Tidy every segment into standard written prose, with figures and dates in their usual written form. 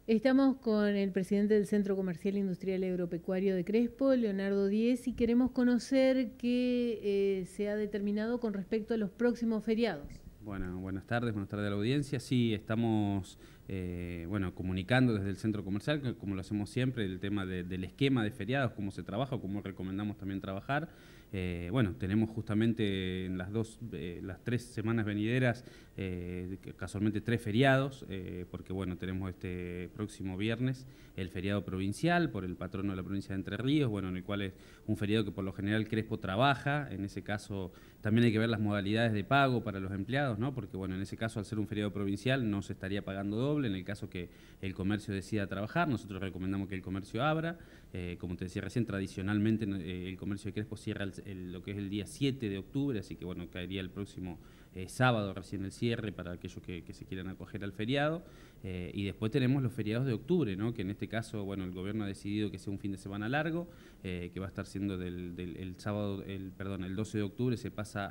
Estamos con el presidente del Centro Comercial Industrial Agropecuario de Crespo, Leonardo Díez, y queremos conocer qué se ha determinado con respecto a los próximos feriados. Bueno, buenas tardes a la audiencia. Sí, estamos comunicando desde el centro comercial, como lo hacemos siempre, el tema del esquema de feriados, cómo se trabaja, cómo recomendamos también trabajar. Tenemos justamente en las 3 semanas venideras, casualmente 3 feriados, porque bueno, tenemos este próximo viernes el feriado provincial por el patrono de la provincia de Entre Ríos, bueno, en el cual es un feriado que por lo general Crespo trabaja. En ese caso también hay que ver las modalidades de pago para los empleados, ¿no? Porque bueno, en ese caso, al ser un feriado provincial, no se estaría pagando doble. En el caso que el comercio decida trabajar, nosotros recomendamos que el comercio abra. Como te decía recién, tradicionalmente el comercio de Crespo cierra lo que es el día 7 de octubre, así que bueno, caería el próximo sábado recién el cierre para aquellos que se quieran acoger al feriado. Y después tenemos los feriados de octubre, ¿no? Que en este caso, bueno, el gobierno ha decidido que sea un fin de semana largo, que va a estar siendo el sábado, el 12 de octubre se pasa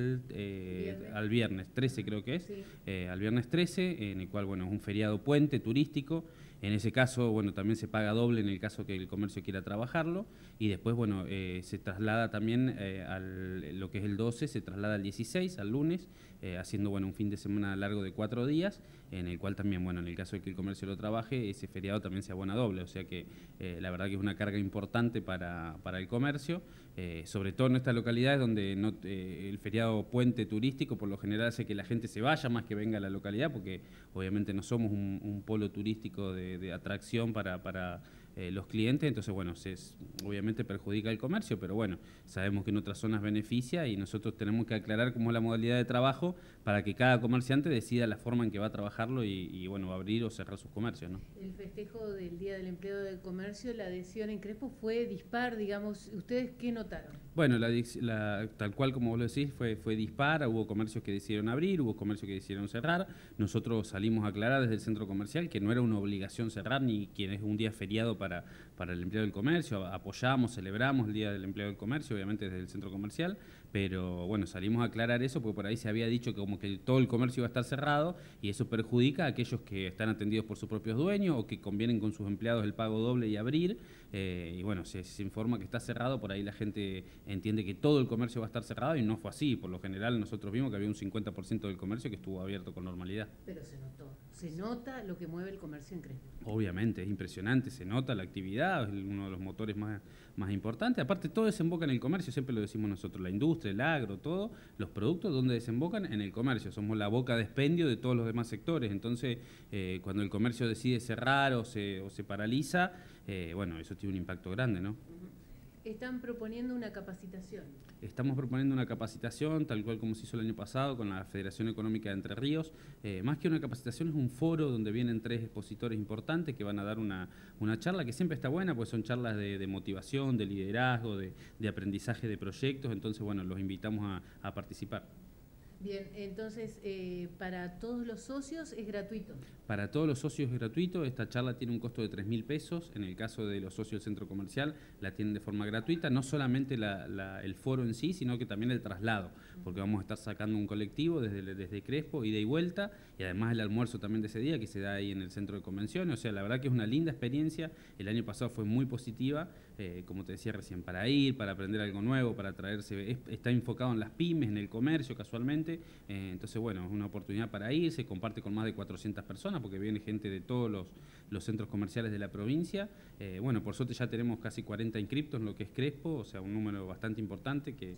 al viernes 13, creo que es, Sí. al viernes 13, en el cual, bueno, es un feriado puente turístico. En ese caso, bueno, también se paga doble en el caso que el comercio quiera trabajarlo. Y después, bueno, se traslada también lo que es el 12, se traslada al 16, al lunes, haciendo, bueno, un fin de semana largo de 4 días, en el cual también, bueno, en el caso de que el comercio lo trabaje, ese feriado también se abona doble. O sea que la verdad que es una carga importante para el comercio, sobre todo en estas localidades donde el feriado puente turístico por lo general hace que la gente se vaya más que venga a la localidad, porque obviamente no somos un polo turístico de atracción para los clientes. Entonces, bueno, obviamente perjudica el comercio, pero bueno, sabemos que en otras zonas beneficia y nosotros tenemos que aclarar cómo es la modalidad de trabajo para que cada comerciante decida la forma en que va a trabajarlo y bueno, va a abrir o cerrar sus comercios, ¿no? El festejo del Día del Empleo del Comercio, la adhesión en Crespo fue dispar, digamos. ¿Ustedes qué notaron? Bueno, tal cual como vos lo decís, fue dispara. Hubo comercios que decidieron abrir, hubo comercios que decidieron cerrar. Nosotros salimos a aclarar desde el centro comercial que no era una obligación cerrar, ni quien es un día feriado para el empleo del comercio. Apoyamos, celebramos el Día del Empleo del Comercio, obviamente desde el centro comercial, pero bueno, salimos a aclarar eso porque por ahí se había dicho que como que todo el comercio iba a estar cerrado y eso perjudica a aquellos que están atendidos por sus propios dueños o que convienen con sus empleados el pago doble y abrir. Y bueno, se informa que está cerrado, por ahí la gente entiende que todo el comercio va a estar cerrado y no fue así. Por lo general nosotros vimos que había un 50% del comercio que estuvo abierto con normalidad. Pero se notó. Se nota lo que mueve el comercio en Crespo. Obviamente, es impresionante, se nota la actividad, es uno de los motores más importantes. Aparte, todo desemboca en el comercio, siempre lo decimos nosotros, la industria, el agro, todo, los productos, ¿dónde desembocan? En el comercio. Somos la boca de expendio de todos los demás sectores. Entonces, cuando el comercio decide cerrar o se paraliza, bueno, eso tiene un impacto grande, ¿no? Están proponiendo una capacitación. Estamos proponiendo una capacitación, tal cual como se hizo el año pasado con la Federación Económica de Entre Ríos. Más que una capacitación, es un foro donde vienen 3 expositores importantes que van a dar una charla que siempre está buena, pues son charlas de motivación, de liderazgo, de aprendizaje de proyectos. Entonces, bueno, los invitamos a participar. Bien, entonces, para todos los socios es gratuito. Para todos los socios es gratuito. Esta charla tiene un costo de 3.000 pesos. En el caso de los socios del centro comercial, la tienen de forma gratuita. No solamente el foro en sí, sino que también el traslado, porque vamos a estar sacando un colectivo desde Crespo, ida y vuelta, y además el almuerzo también de ese día, que se da ahí en el centro de convenciones. O sea, la verdad que es una linda experiencia. El año pasado fue muy positiva, como te decía recién, para ir, para aprender algo nuevo, para traerse. Está enfocado en las pymes, en el comercio casualmente. Entonces, bueno, es una oportunidad para ir. Se comparte con más de 400 personas, porque viene gente de todos los centros comerciales de la provincia. Bueno, por suerte ya tenemos casi 40 inscriptos en lo que es Crespo, o sea, un número bastante importante que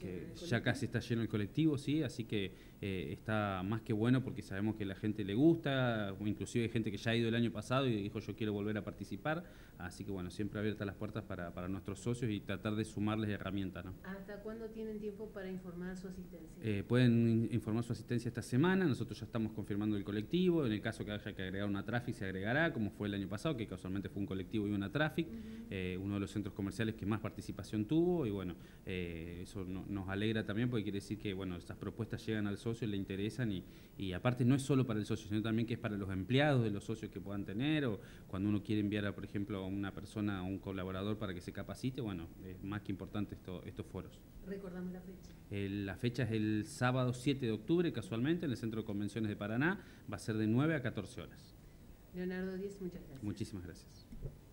ya casi está lleno el colectivo, sí, así que está más que bueno porque sabemos que la gente le gusta, o inclusive hay gente que ya ha ido el año pasado y dijo yo quiero volver a participar, así que bueno, siempre abiertas las puertas para nuestros socios y tratar de sumarles herramientas, ¿no? ¿Hasta cuándo tienen tiempo para informar su asistencia? Pueden informar su asistencia esta semana. Nosotros ya estamos confirmando el colectivo. En el caso que haya que agregar una traffic, se agregará, como fue el año pasado, que casualmente fue un colectivo y una traffic. Uno de los centros comerciales que más participación tuvo. Y bueno, eso nos alegra también porque quiere decir que bueno, estas propuestas llegan al socio, le interesan y aparte no es solo para el socio, sino también que es para los empleados de los socios que puedan tener, o cuando uno quiere enviar, por ejemplo, a una persona, a un colaborador para que se capacite. Bueno, es más que importante estos foros. Recordamos la fecha. La fecha es el sábado 7 de octubre, casualmente, en el Centro de Convenciones de Paraná. Va a ser de 9 a 14 horas. Leonardo Díez, muchas gracias. Muchísimas gracias.